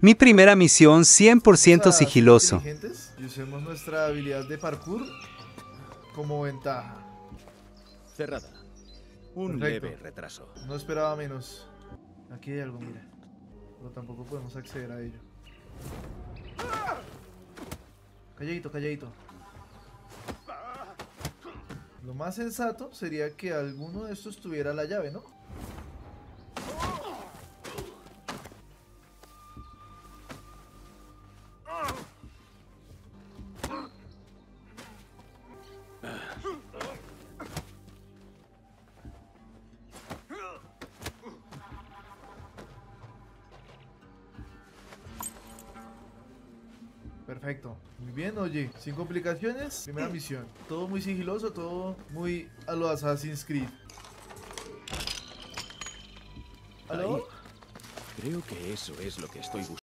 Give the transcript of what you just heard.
Mi primera misión 100% Vamos a ser sigiloso. inteligentes y usemos nuestra habilidad de parkour como ventaja. Cerrada. Un Perfecto. leve retraso. No esperaba menos. Aquí hay algo, mira. Pero tampoco podemos acceder a ello. Calladito, calladito. Lo más sensato sería que alguno de estos tuviera la llave, ¿no? Perfecto. Muy bien, oye. Sin complicaciones. Primera misión. Todo muy sigiloso, todo muy a lo Assassin's Creed. ¿Aló? Ahí. Creo que eso es lo que estoy buscando.